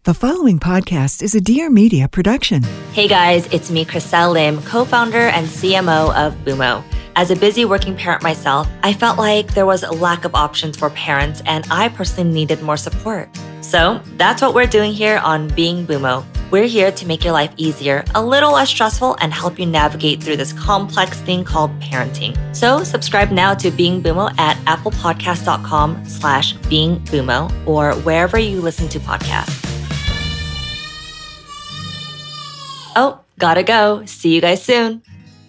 The following podcast is a Dear Media production. Hey guys, it's me, Chriselle Lim, co-founder and CMO of Boomo. As a busy working parent myself, I felt like there was a lack of options for parents and I personally needed more support. So that's what we're doing here on Being Boomo. We're here to make your life easier, a little less stressful, and help you navigate through this complex thing called parenting. So subscribe now to Being Boomo at applepodcast.com/beingboomo or wherever you listen to podcasts. Oh, gotta go. See you guys soon.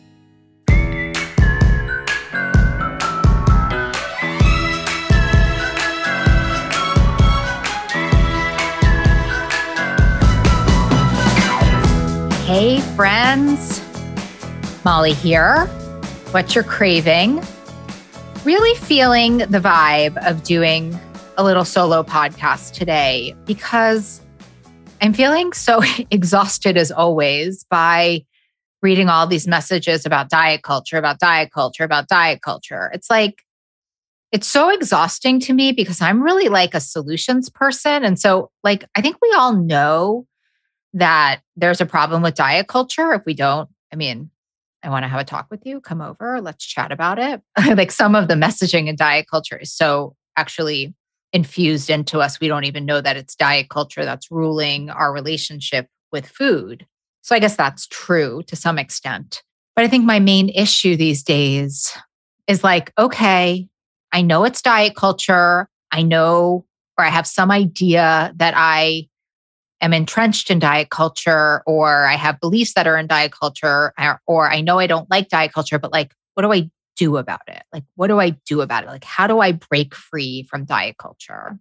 Hey friends, Molly here. What you're craving? Really feeling the vibe of doing a little solo podcast today because I'm feeling so exhausted as always by reading all these messages about diet culture, about diet culture, about diet culture. It's like, it's so exhausting to me because I'm really like a solutions person. And so like, I think we all know that there's a problem with diet culture. If we don't, I want to have a talk with you, come over, let's chat about it. Like some of the messaging in diet culture is so actually infused into us. We don't even know that it's diet culture that's ruling our relationship with food. So I guess that's true to some extent. But I think my main issue these days is like, okay, I know it's diet culture. I know, or I have some idea that I am entrenched in diet culture, or I have beliefs that are in diet culture, or I know I don't like diet culture, but like, what do I do about it? Like, what do I do about it? Like, how do I break free from diet culture?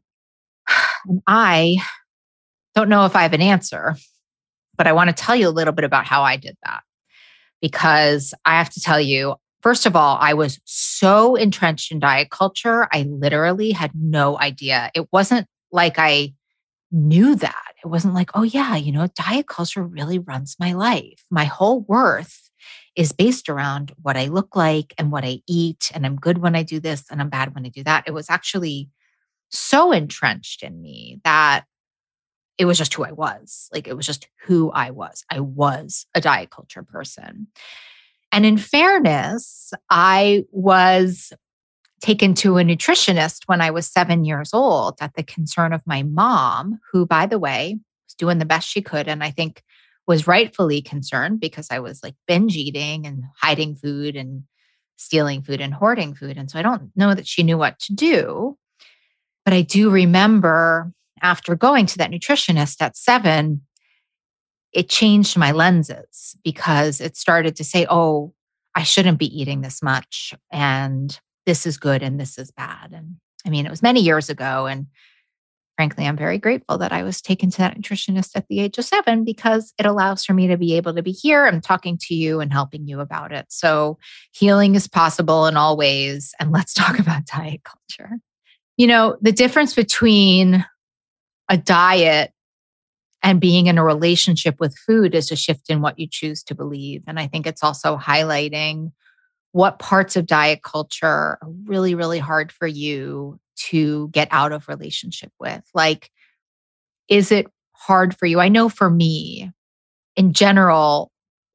And I don't know if I have an answer, but I want to tell you a little bit about how I did that. Because I have to tell you, first of all, I was so entrenched in diet culture, I literally had no idea. It wasn't like I knew that. It wasn't like, oh yeah, diet culture really runs my life. My whole worth is based around what I look like and what I eat. And I'm good when I do this and I'm bad when I do that. It was actually so entrenched in me that it was just who I was. Like, it was just who I was. I was a diet culture person. And in fairness, I was taken to a nutritionist when I was 7 years old at the concern of my mom, who, by the way, was doing the best she could. And I think was rightfully concerned because I was like binge eating and hiding food and stealing food and hoarding food. And so I don't know that she knew what to do. But I do remember after going to that nutritionist at 7, it changed my lenses because it started to say, oh, I shouldn't be eating this much. And this is good and this is bad. And it was many years ago. And frankly, I'm very grateful that I was taken to that nutritionist at the age of 7 because it allows for me to be able to be here and talking to you and helping you about it. So healing is possible in all ways. And let's talk about diet culture. The difference between a diet and being in a relationship with food is a shift in what you choose to believe. And I think it's also highlighting what parts of diet culture are really, really hard for you to get out of relationship with. Like, is it hard for you? I know for me, in general,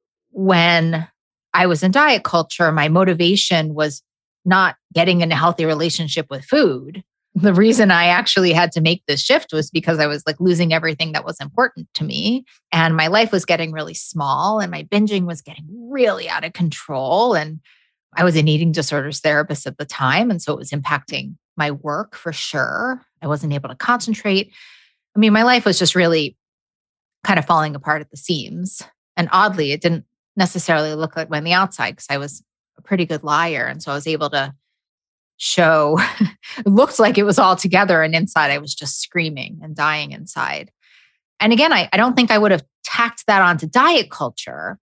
when I was in diet culture, my motivation was not getting in a healthy relationship with food. The reason I actually had to make this shift was because I was like losing everything that was important to me. And my life was getting really small and my binging was getting really out of control. And I was an eating disorders therapist at the time. And so it was impacting my work for sure. I wasn't able to concentrate. My life was just really kind of falling apart at the seams. And oddly, it didn't necessarily look like on the outside because I was a pretty good liar. And so I was able to show, it looked like it was all together. And inside I was just screaming and dying inside. And again, I don't think I would have tacked that onto diet culture.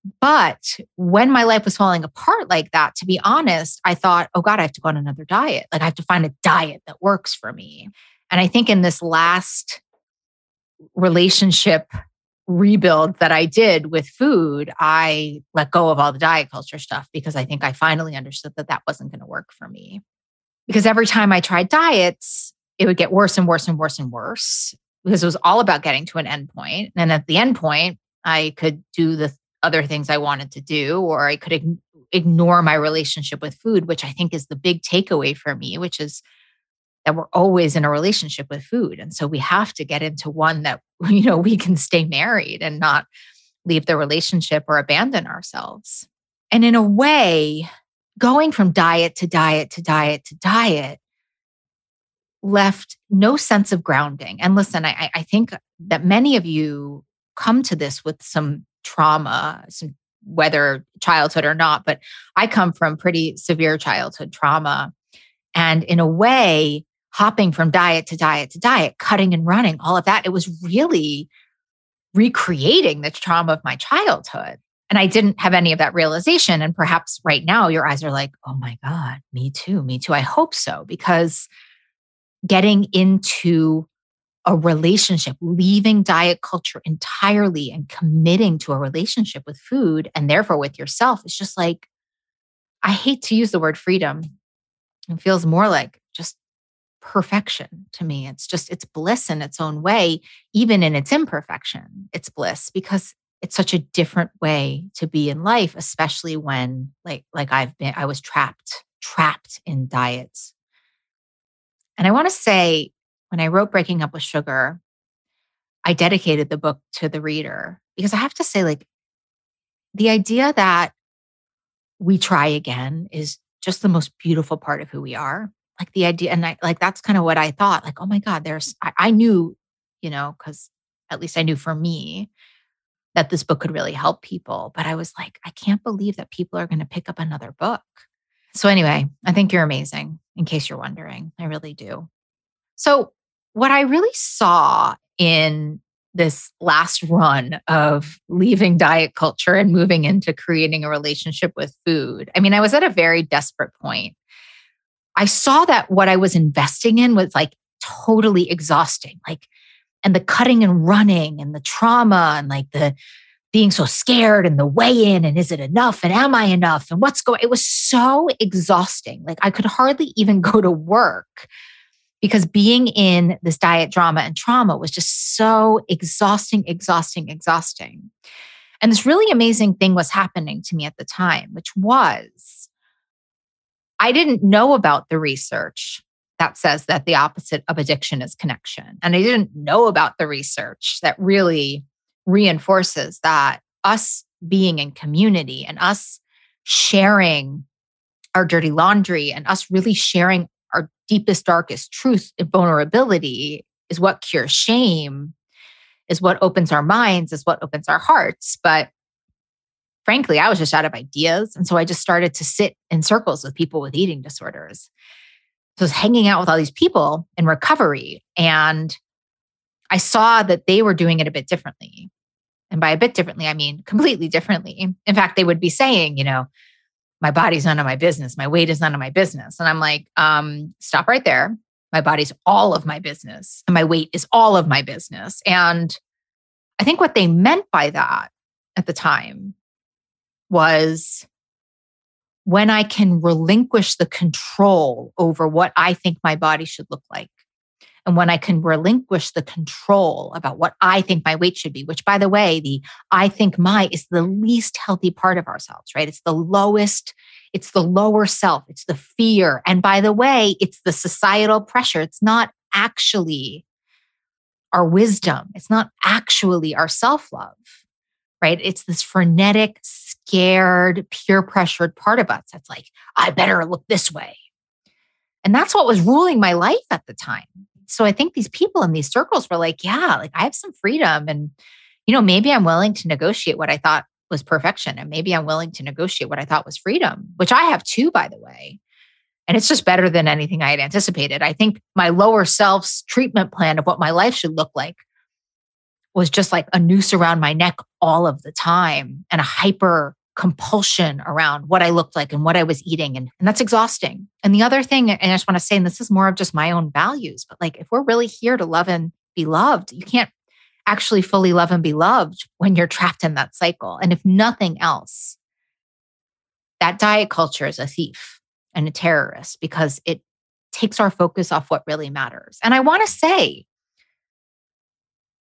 But when my life was falling apart like that, to be honest, I thought, oh God, I have to go on another diet. Like I have to find a diet that works for me. And I think in this last relationship rebuild that I did with food, I let go of all the diet culture stuff because I think I finally understood that that wasn't going to work for me. Because every time I tried diets, it would get worse and worse and worse and worse. because it was all about getting to an end point. And at the end point, I could do the other things I wanted to do, or I could ignore my relationship with food, which I think is the big takeaway for me, which is that we're always in a relationship with food. And so we have to get into one that, we can stay married and not leave the relationship or abandon ourselves. And in a way, going from diet to diet to diet to diet left no sense of grounding. And listen, I think that many of you come to this with some trauma, whether childhood or not, but I come from pretty severe childhood trauma. And in a way, hopping from diet to diet to diet, cutting and running, all of that, it was really recreating the trauma of my childhood. And I didn't have any of that realization. And perhaps right now your eyes are like, oh my God, me too, me too. I hope so, because getting into a relationship, leaving diet culture entirely and committing to a relationship with food and therefore with yourself is just like, I hate to use the word freedom. It feels more like just perfection to me. It's bliss in its own way, even in its imperfection. It's bliss because it's such a different way to be in life, especially when like I was trapped in diets. And I want to say, when I wrote Breaking Up with Sugar, I dedicated the book to the reader because I have to say, like, the idea that we try again is just the most beautiful part of who we are. Like the idea, and that's kind of what I thought. Like, oh my God, I knew, because at least I knew for me that this book could really help people. But I was like, I can't believe that people are going to pick up another book. So anyway, I think you're amazing, in case you're wondering. I really do. So what I really saw in this last run of leaving diet culture and moving into creating a relationship with food, I was at a very desperate point. I saw that what I was investing in was like totally exhausting, and the cutting and running and the trauma and like the being so scared and the weigh-in and is it enough and am I enough and it was so exhausting. Like I could hardly even go to work because being in this diet drama and trauma was just so exhausting. And this really amazing thing was happening to me at the time, which was I didn't know about the research that says that the opposite of addiction is connection. And I didn't know about the research that really reinforces that us being in community and us sharing our dirty laundry and us really sharing our deepest, darkest truth and vulnerability is what cures shame, is what opens our minds, is what opens our hearts. But frankly, I was just out of ideas. And so I just started to sit in circles with people with eating disorders. So I was hanging out with all these people in recovery, and I saw that they were doing it a bit differently. And by a bit differently, I mean completely differently. In fact, they would be saying, my body's none of my business. My weight is none of my business. And I'm like, stop right there. My body's all of my business. And my weight is all of my business. And I think what they meant by that at the time was when I can relinquish the control over what I think my body should look like. And when I can relinquish the control about what I think my weight should be, which by the way, the I think my is the least healthy part of ourselves, right? It's the lowest, it's the lower self, it's the fear. And by the way, it's the societal pressure. It's not actually our wisdom. It's not actually our self-love, right? It's this frenetic, scared, peer pressured part of us that's like, I better look this way. And that's what was ruling my life at the time. So I think these people in these circles were like, yeah, like I have some freedom and, maybe I'm willing to negotiate what I thought was perfection. And maybe I'm willing to negotiate what I thought was freedom, which I have too, by the way. And it's just better than anything I had anticipated. I think my lower self's treatment plan of what my life should look like was just like a noose around my neck all of the time and a hyper compulsion around what I looked like and what I was eating. And that's exhausting. And the other thing, and I just want to say, and this is more of just my own values, but like if we're really here to love and be loved, you can't actually fully love and be loved when you're trapped in that cycle. And if nothing else, that diet culture is a thief and a terrorist because it takes our focus off what really matters. And I want to say,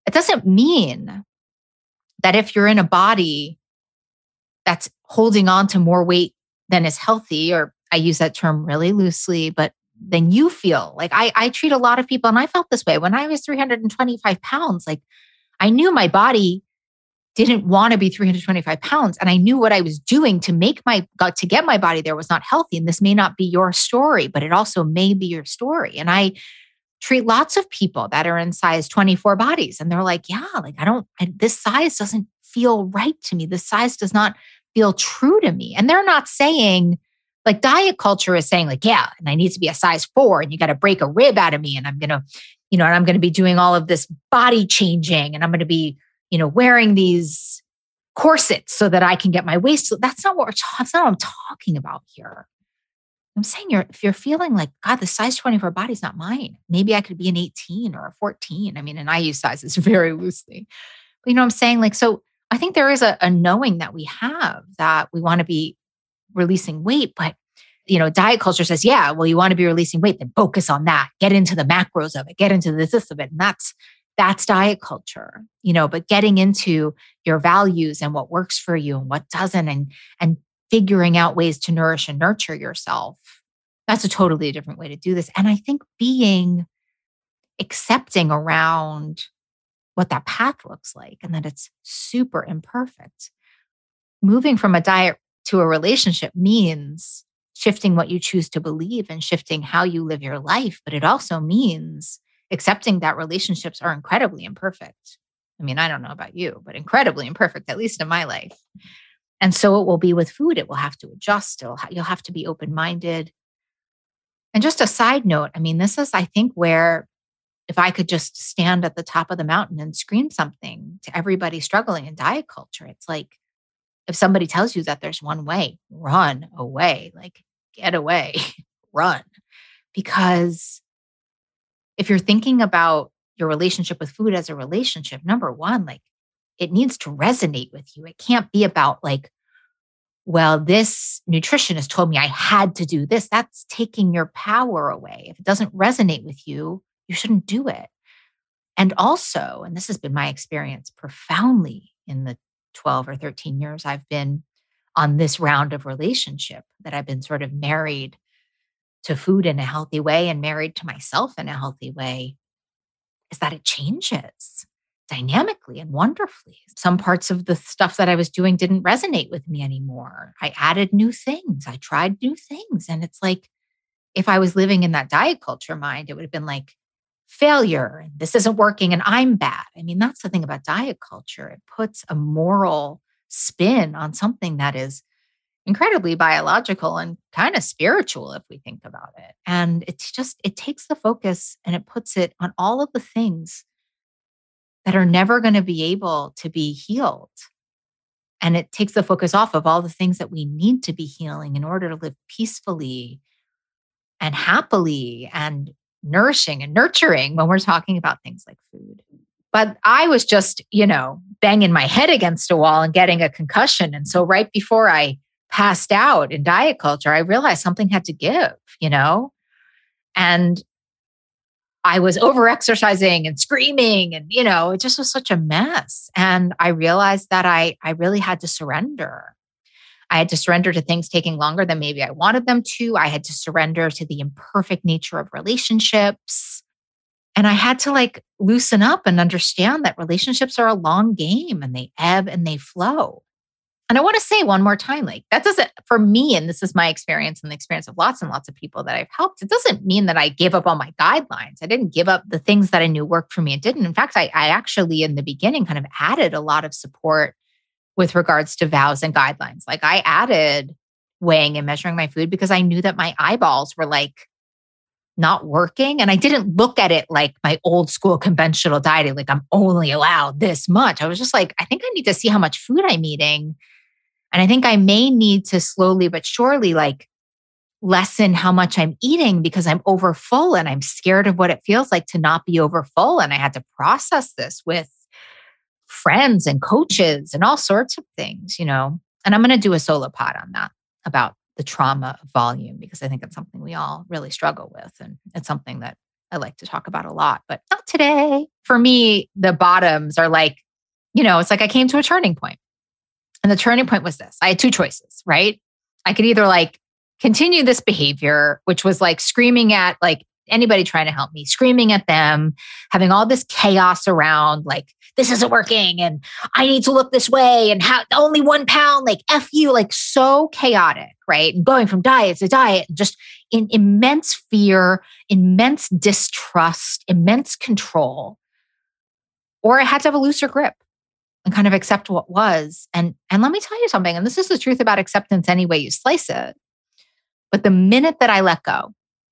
It doesn't mean that if you're in a body that's holding on to more weight than is healthy, or I use that term really loosely, but then you feel like I treat a lot of people, and I felt this way when I was 325 pounds. Like I knew my body didn't want to be 325 pounds. And I knew what I was doing to to get my body there was not healthy. And this may not be your story, but it also may be your story. And I treat lots of people that are in size 24 bodies. And they're like, yeah, like this size doesn't feel right to me. This size does not feel true to me. And they're not saying, like diet culture is saying like, yeah, and I need to be a size 4 and you got to break a rib out of me. And I'm going to, and I'm going to be doing all of this body changing and I'm going to be, wearing these corsets so that I can get my waist. That's not what I'm talking about here. I'm saying if you're feeling like, God, the size 24 body is not mine. Maybe I could be an 18 or a 14. I mean, and I use sizes very loosely. But I'm saying like, so I think there is a knowing that we have that we want to be releasing weight, but diet culture says, yeah, well, you want to be releasing weight, then focus on that. Get into the macros of it, get into this of it. And that's diet culture, but getting into your values and what works for you and what doesn't, and figuring out ways to nourish and nurture yourself. That's a totally different way to do this. And I think being accepting around what that path looks like and that it's super imperfect. Moving from a diet to a relationship means shifting what you choose to believe and shifting how you live your life. But it also means accepting that relationships are incredibly imperfect. I mean, I don't know about you, but incredibly imperfect, at least in my life. And so it will be with food. It will have to adjust. You'll have to be open-minded. And just a side note, I mean, this is, I think, where if I could just stand at the top of the mountain and scream something to everybody struggling in diet culture, it's like, if somebody tells you that there's one way, run away, like get away, run. Because if you're thinking about your relationship with food as a relationship, number one, like it needs to resonate with you. It can't be about like, well, this nutritionist told me I had to do this. That's taking your power away. If it doesn't resonate with you, you shouldn't do it. And also, and this has been my experience profoundly in the 12 or 13 years I've been on this round of relationship, that I've been sort of married to food in a healthy way and married to myself in a healthy way, is that it changes dynamically and wonderfully. Some parts of the stuff that I was doing didn't resonate with me anymore. I added new things. I tried new things. And it's like, if I was living in that diet culture mind, it would have been like failure. And this isn't working and I'm bad. I mean, that's the thing about diet culture. It puts a moral spin on something that is incredibly biological and kind of spiritual if we think about it. And it takes the focus and it puts it on all of the things that are never going to be able to be healed. And it takes the focus off of all the things that we need to be healing in order to live peacefully and happily and nourishing and nurturing when we're talking about things like food. But I was just, banging my head against a wall and getting a concussion. And so right before I passed out in diet culture, I realized something had to give, and I was over-exercising and screaming and, it just was such a mess. And I realized that I really had to surrender. I had to surrender to things taking longer than maybe I wanted them to. I had to surrender to the imperfect nature of relationships. And I had to loosen up and understand that relationships are a long game and they ebb and they flow. And I want to say one more time, that doesn't, for me, and this is my experience and the experience of lots and lots of people that I've helped, it doesn't mean that I gave up on my guidelines. I didn't give up the things that I knew worked for me. It didn't. In fact, I actually, in the beginning, kind of added a lot of support with regards to vows and guidelines. I added weighing and measuring my food because I knew that my eyeballs were not working. And I didn't look at it like my old school conventional dieting, I'm only allowed this much. I was just I think I need to see how much food I'm eating. And I think I may need to slowly but surely lessen how much I'm eating because I'm over full and I'm scared of what it feels like to not be over full. And I had to process this with friends and coaches and all sorts of things, And I'm going to do a solo pod on that about the trauma of volume because I think it's something we all really struggle with. And it's something that I like to talk about a lot, but not today. For me, the bottoms are like, it's like I came to a turning point. And the turning point was this. I had two choices, right? I could either like continue this behavior, which was like screaming at like anybody trying to help me, screaming at them, having all this chaos around, like, this isn't working and I need to look this way and how only 1 pound, like F you, like so chaotic, right? And going from diet to diet, just in immense fear, immense distrust, immense control. Or I had to have a looser grip and kind of accept what was. And let me tell you something, and this is the truth about acceptance any way you slice it. But the minute that I let go,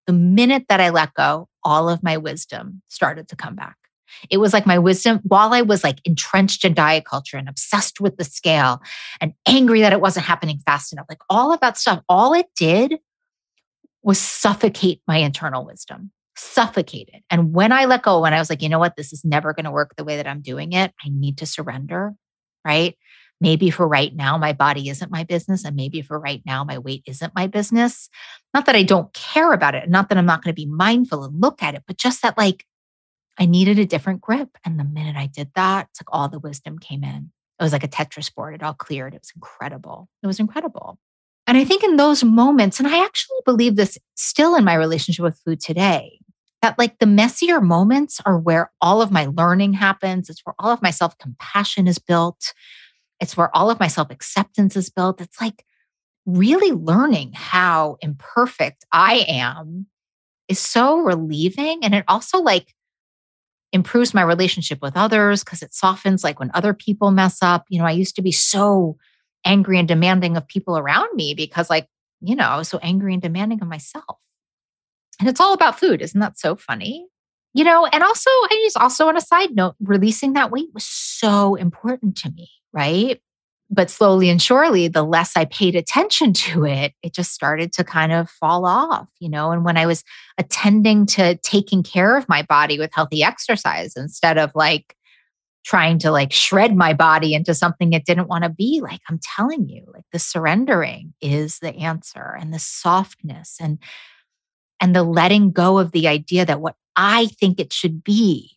all of my wisdom started to come back. It was like my wisdom, while I was like entrenched in diet culture and obsessed with the scale and angry that it wasn't happening fast enough, like all of that stuff, all it did was suffocate my internal wisdom, suffocated. And when I let go, when I was like, you know what, this is never going to work the way that I'm doing it, I need to surrender, right? Maybe for right now, my body isn't my business. And maybe for right now, my weight isn't my business. Not that I don't care about it. Not that I'm not going to be mindful and look at it, but just that like I needed a different grip. And the minute I did that, it's like all the wisdom came in. It was like a Tetris board. It all cleared. It was incredible. It was incredible. And I think in those moments, and I actually believe this still in my relationship with food today, that like the messier moments are where all of my learning happens. It's where all of my self-compassion is built. It's where all of my self-acceptance is built. It's like really learning how imperfect I am is so relieving. And it also like improves my relationship with others because it softens like when other people mess up. I used to be so angry and demanding of people around me because like, I was so angry and demanding of myself. And it's all about food. Isn't that so funny? And also, on a side note, releasing that weight was so important to me, right? But slowly and surely, the less I paid attention to it, it just started to kind of fall off, And when I was attending to taking care of my body with healthy exercise instead of like trying to like shred my body into something it didn't want to be, like I'm telling you, like the surrendering is the answer, and the softness and the letting go of the idea that what I think it should be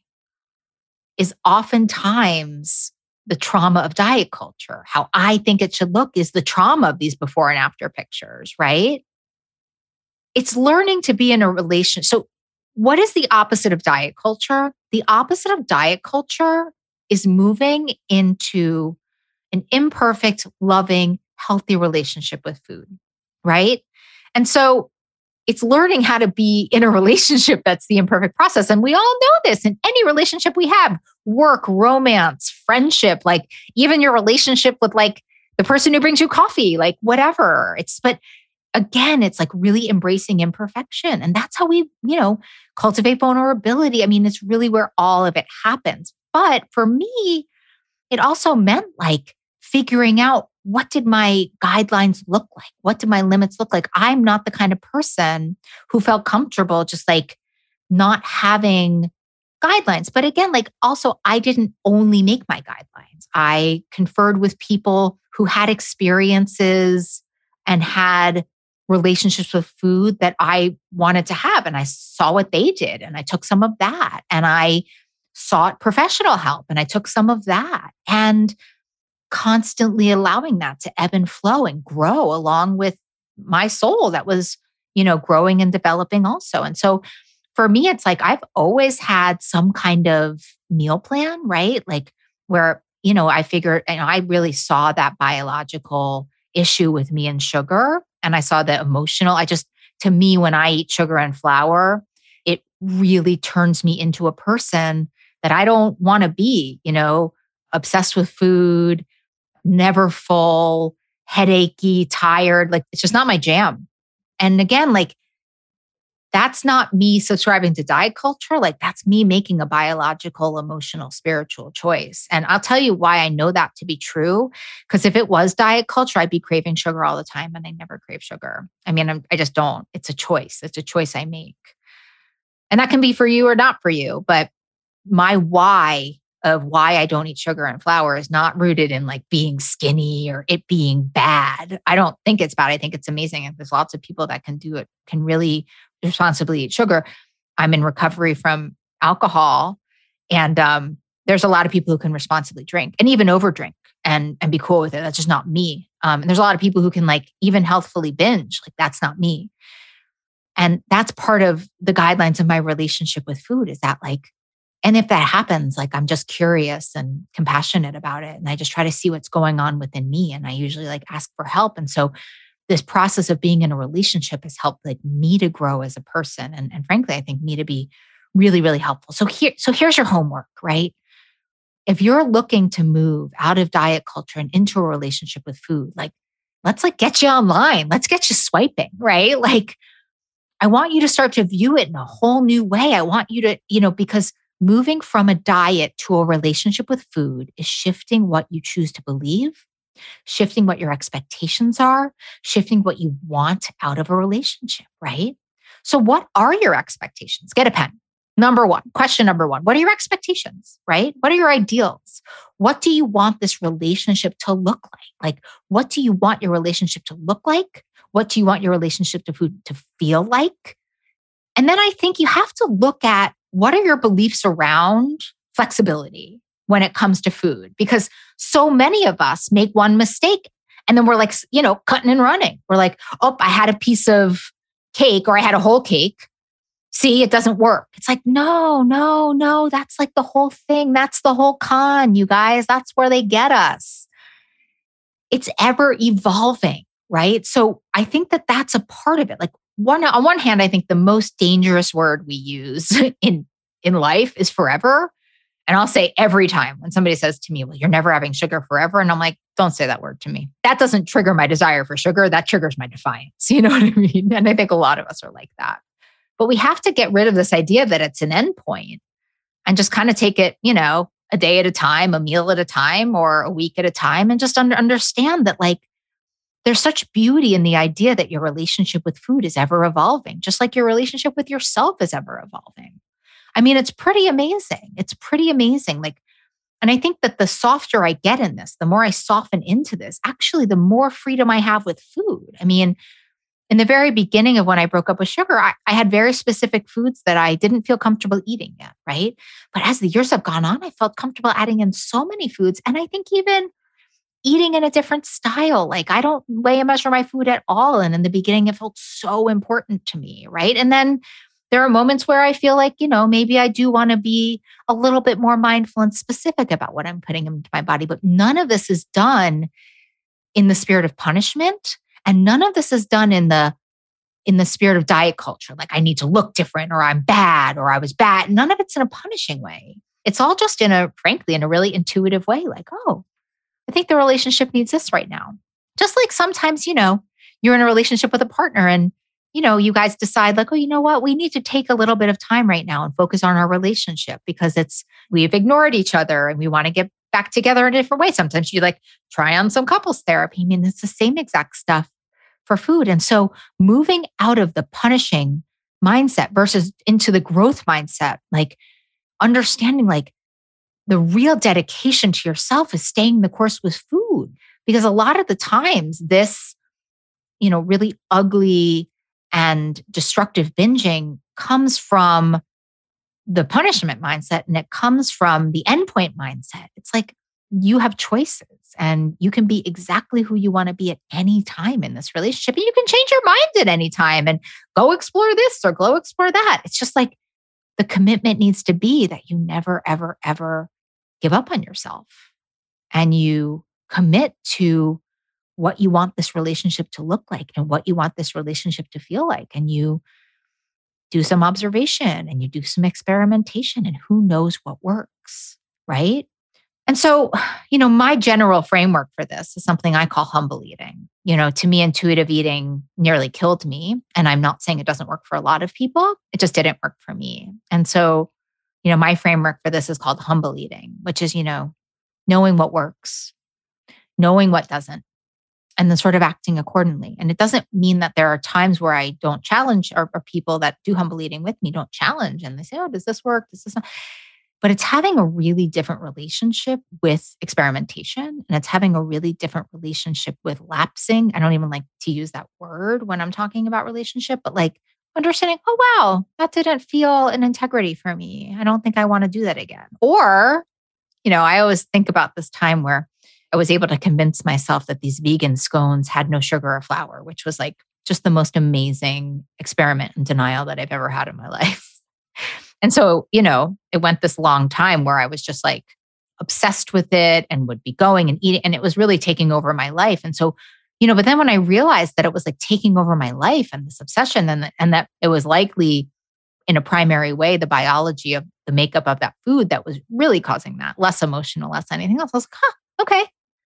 is oftentimes the trauma of diet culture. How I think it should look is the trauma of these before and after pictures, right? It's learning to be in a relationship. So what is the opposite of diet culture? The opposite of diet culture is moving into an imperfect, loving, healthy relationship with food, right? And so it's learning how to be in a relationship that's the imperfect process. And we all know this in any relationship we have, work, romance, friendship, like even your relationship with like the person who brings you coffee, like whatever. But again, it's like really embracing imperfection. And that's how we, cultivate vulnerability. I mean, it's really where all of it happens. But for me, it also meant like figuring out, what did my guidelines look like? What did my limits look like? I'm not the kind of person who felt comfortable just like not having guidelines. But again, like also, I didn't only make my guidelines. I conferred with people who had experiences and had relationships with food that I wanted to have. And I saw what they did. And I took some of that. And I sought professional help. And I took some of that. And constantly allowing that to ebb and flow and grow along with my soul that was, growing and developing also. And so for me, it's like I've always had some kind of meal plan, right? Like where, I figured, I really saw that biological issue with me and sugar. And I saw the emotional, to me, when I eat sugar and flour, it really turns me into a person that I don't want to be, obsessed with food, never full, headachy, tired. Like it's just not my jam. And again, like that's not me subscribing to diet culture. Like that's me making a biological, emotional, spiritual choice. And I'll tell you why I know that to be true. Because if it was diet culture, I'd be craving sugar all the time. And I never crave sugar. I mean, I just don't. It's a choice. It's a choice I make. And that can be for you or not for you. But my why of why I don't eat sugar and flour is not rooted in like being skinny or it being bad. I don't think it's bad. I think it's amazing. And there's lots of people that can do it, can really responsibly eat sugar. I'm in recovery from alcohol. And there's a lot of people who can responsibly drink and even overdrink and be cool with it. That's just not me. And there's a lot of people who can like even healthfully binge. Like that's not me. And that's part of the guidelines of my relationship with food is that like, and if that happens, like I'm just curious and compassionate about it. And I just try to see what's going on within me. And I usually like ask for help. And so this process of being in a relationship has helped like me to grow as a person. And frankly, I think me to be really, really helpful. So here's your homework, right? If you're looking to move out of diet culture and into a relationship with food, like let's like get you online. Let's get you swiping, right? Like I want you to start to view it in a whole new way. I want you to, because moving from a diet to a relationship with food is shifting what you choose to believe, shifting what your expectations are, shifting what you want out of a relationship, right? So what are your expectations? Get a pen. Question number one, what are your expectations, right? What are your ideals? What do you want this relationship to look like? Like, what do you want your relationship to look like? What do you want your relationship to food to feel like? And then I think you have to look at what are your beliefs around flexibility when it comes to food? Because so many of us make one mistake and then we're like, cutting and running. We're like, oh, I had a piece of cake or I had a whole cake. See, it doesn't work. It's like, no. That's like the whole thing. That's the whole con, you guys. That's where they get us. It's ever evolving, right? So I think that that's a part of it. Like on one hand, I think the most dangerous word we use in life is forever. And I'll say every time when somebody says to me, well, you're never having sugar forever. And I'm like, don't say that word to me. That doesn't trigger my desire for sugar. That triggers my defiance. You know what I mean? And I think a lot of us are like that. But we have to get rid of this idea that it's an endpoint and just kind of take it, a day at a time, a meal at a time, or a week at a time, and just understand that like there's such beauty in the idea that your relationship with food is ever evolving, just like your relationship with yourself is ever evolving. I mean, it's pretty amazing. It's pretty amazing. Like, and I think that the softer I get in this, the more I soften into this, actually, the more freedom I have with food. I mean, in the very beginning of when I broke up with sugar, I had very specific foods that I didn't feel comfortable eating yet, right? But as the years have gone on, I felt comfortable adding in so many foods. And I think even eating in a different style, like I don't weigh and measure my food at all. And in the beginning, it felt so important to me, right? And then there are moments where I feel like, maybe I do want to be a little bit more mindful and specific about what I'm putting into my body. But none of this is done in the spirit of punishment. And none of this is done in the spirit of diet culture. Like I need to look different or I'm bad or I was bad. None of it's in a punishing way. It's all just frankly, in a really intuitive way. Like, oh, I think the relationship needs this right now. Just like sometimes, you're in a relationship with a partner and, you guys decide like, oh, you know what? We need to take a little bit of time right now and focus on our relationship because we've ignored each other and we want to get back together in a different way. Sometimes you like try on some couples therapy. I mean, it's the same exact stuff for food. And so moving out of the punishing mindset versus into the growth mindset, like understanding like the real dedication to yourself is staying the course with food. Because a lot of the times this, really ugly and destructive binging comes from the punishment mindset and it comes from the endpoint mindset. It's like you have choices and you can be exactly who you want to be at any time in this relationship. And you can change your mind at any time and go explore this or go explore that. It's just like the commitment needs to be that you never, ever, ever give up on yourself and you commit to what you want this relationship to look like and what you want this relationship to feel like. And you do some observation and you do some experimentation and who knows what works, right? And so, my general framework for this is something I call humble eating. To me, intuitive eating nearly killed me. And I'm not saying it doesn't work for a lot of people. It just didn't work for me. And so, my framework for this is called humble eating, which is, knowing what works, knowing what doesn't, and then sort of acting accordingly. And it doesn't mean that there are times where I don't challenge or people that do humble eating with me don't challenge. And they say, oh, does this work? Does this not? But it's having a really different relationship with experimentation. And it's having a really different relationship with lapsing. I don't even like to use that word when I'm talking about relationship, but like, understanding, oh, wow, that didn't feel an integrity for me. I don't think I want to do that again. Or, I always think about this time where I was able to convince myself that these vegan scones had no sugar or flour, which was like just the most amazing experiment in denial that I've ever had in my life. And so, it went this long time where I was just like obsessed with it and would be going and eating, and it was really taking over my life. And so, but then when I realized that it was like taking over my life and this obsession and that it was likely in a primary way, the biology of the makeup of that food that was really causing that, less emotional, less anything else. I was like, okay.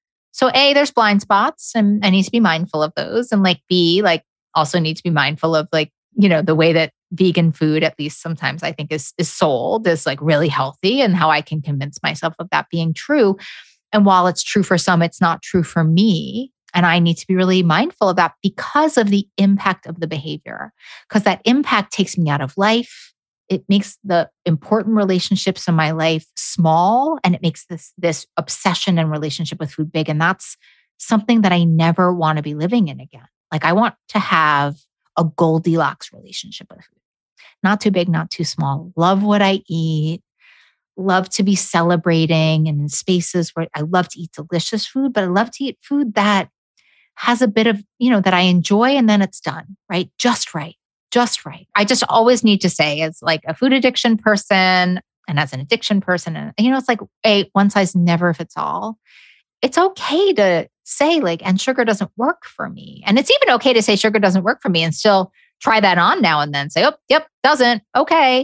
So A, there's blind spots and I need to be mindful of those. And like B, like also need to be mindful of like, the way that vegan food, at least sometimes I think is sold is like really healthy and how I can convince myself of that being true. And while it's true for some, it's not true for me. And I need to be really mindful of that because of the impact of the behavior, because that impact takes me out of life. It makes the important relationships in my life small, and it makes this obsession and relationship with food big. And that's something that I never want to be living in again. Like I want to have a Goldilocks relationship with food. Not too big, not too small. Love what I eat. Love to be celebrating and in spaces where I love to eat delicious food, but I love to eat food that has a bit of, that I enjoy and then it's done, right? Just right. Just right. I just always need to say, as like a food addiction person and as an addiction person, and it's like one size never fits all. It's okay to say like, and sugar doesn't work for me. And it's even okay to say sugar doesn't work for me and still try that on now and then say, oh, yep, doesn't. Okay.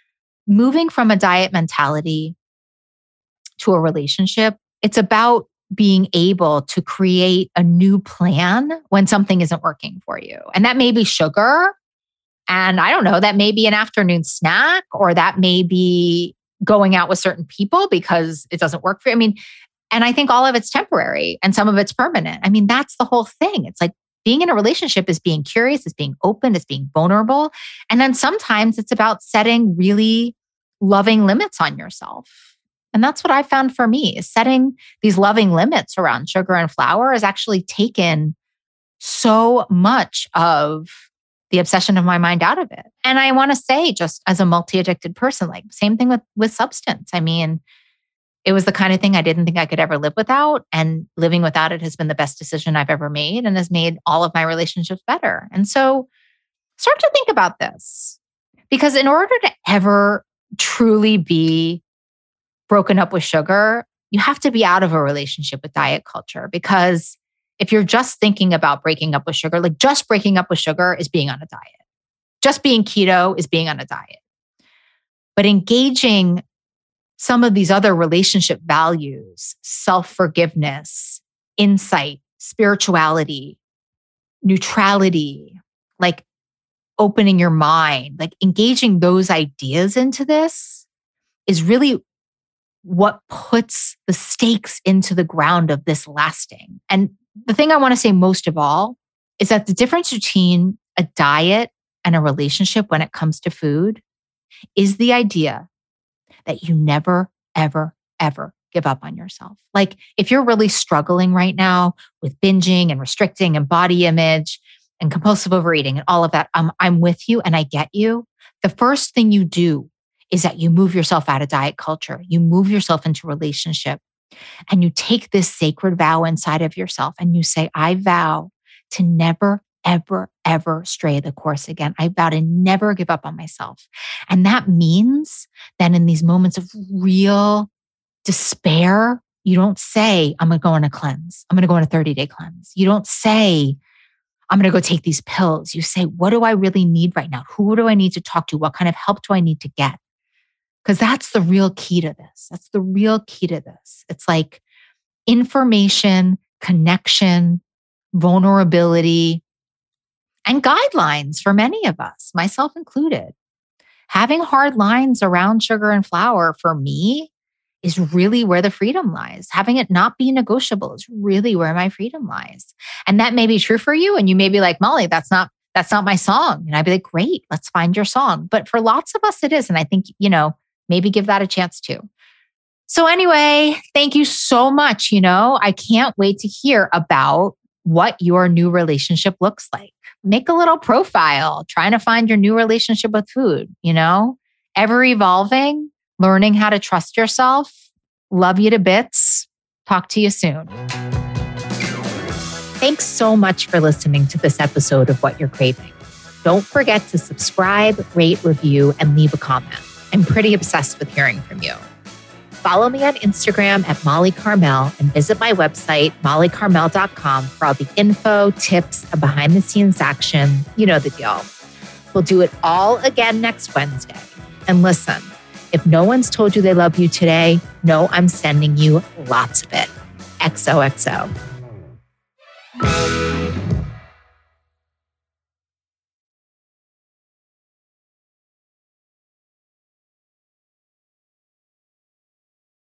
Moving from a diet mentality to a relationship, it's about being able to create a new plan when something isn't working for you. And that may be sugar. And I don't know, that may be an afternoon snack, or that may be going out with certain people because it doesn't work for you. And I think all of it's temporary and some of it's permanent. That's the whole thing. It's like being in a relationship is being curious, is being open, is being vulnerable. And then sometimes it's about setting really loving limits on yourself. And that's what I found for me, is setting these loving limits around sugar and flour has actually taken so much of the obsession of my mind out of it. And I want to say, just as a multi-addicted person, like same thing with substance. It was the kind of thing I didn't think I could ever live without. And living without it has been the best decision I've ever made and has made all of my relationships better. And so start to think about this, because in order to ever truly be broken up with sugar, you have to be out of a relationship with diet culture. Because if you're just thinking about breaking up with sugar, like just breaking up with sugar is being on a diet. Just being keto is being on a diet. But engaging some of these other relationship values, self-forgiveness, insight, spirituality, neutrality, like opening your mind, like engaging those ideas into this is really what puts the stakes into the ground of this lasting. And the thing I want to say most of all is that the difference between a diet and a relationship when it comes to food is the idea that you never, ever, ever give up on yourself. Like if you're really struggling right now with binging and restricting and body image and compulsive overeating and all of that, I'm with you and I get you. The first thing you do is that you move yourself out of diet culture. You move yourself into relationship and you take this sacred vow inside of yourself and you say, I vow to never, ever, ever stray the course again. I vow to never give up on myself. And that means that in these moments of real despair, you don't say, I'm going to go on a cleanse. I'm going to go on a 30-day cleanse. You don't say, I'm going to go take these pills. You say, what do I really need right now? Who do I need to talk to? What kind of help do I need to get? Because that's the real key to this. That's the real key to this. It's like information, connection, vulnerability, and guidelines for many of us, myself included. Having hard lines around sugar and flour for me is really where the freedom lies. Having it not be negotiable is really where my freedom lies. And that may be true for you. And you may be like, Molly, that's not my song. And I'd be like, great, let's find your song. But for lots of us, it is. And I think, maybe give that a chance too. So anyway, thank you so much. I can't wait to hear about what your new relationship looks like. make a little profile, trying to find your new relationship with food, ever evolving, learning how to trust yourself. Love you to bits. Talk to you soon. Thanks so much for listening to this episode of What You're Craving. Don't forget to subscribe, rate, review, and leave a comment. I'm pretty obsessed with hearing from you. Follow me on Instagram at Molly Carmel and visit my website, mollycarmel.com, for all the info, tips, and behind the scenes action. You know the deal. We'll do it all again next Wednesday. And listen, if no one's told you they love you today, know I'm sending you lots of it. XOXO.